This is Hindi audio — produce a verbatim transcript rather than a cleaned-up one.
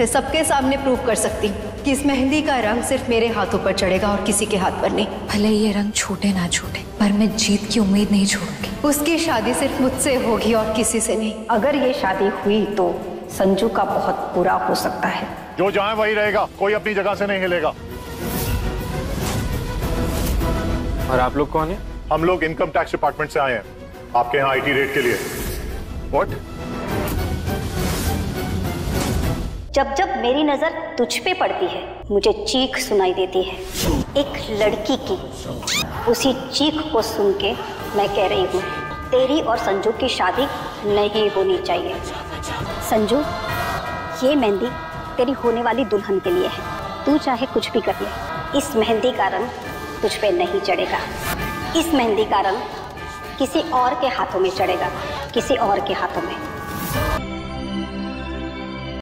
मैं सबके सामने प्रूव कर सकती हूँ कि इस मेहंदी का रंग सिर्फ मेरे हाथों पर चढ़ेगा और किसी के हाथ पर नहीं। भले ये रंग छूटे ना छूटे, पर मैं जीत की उम्मीद नहीं छोड़ूंगी। उसकी शादी सिर्फ मुझसे होगी और किसी से नहीं। अगर ये शादी हुई तो संजू का बहुत बुरा हो सकता है। जो जहां वही रहेगा, कोई अपनी जगह से नहीं हिलेगा। और आप लोग कौन है? हम लोग इनकम टैक्स डिपार्टमेंट से आए हैं आपके यहाँ आईटी रेड के लिए। व्हाट? जब जब मेरी नजर तुझ पे पड़ती है मुझे चीख सुनाई देती है, एक लड़की की। उसी चीख को सुन के मैं कह रही हूँ तेरी और संजू की शादी नहीं होनी चाहिए। संजू, ये मेहंदी तेरी होने वाली दुल्हन के लिए है। तू चाहे कुछ भी कर ले, इस मेहंदी का रंग तुझ पे नहीं चढ़ेगा। इस मेहंदी का रंग किसी और के हाथों में चढ़ेगा, किसी और के हाथों में।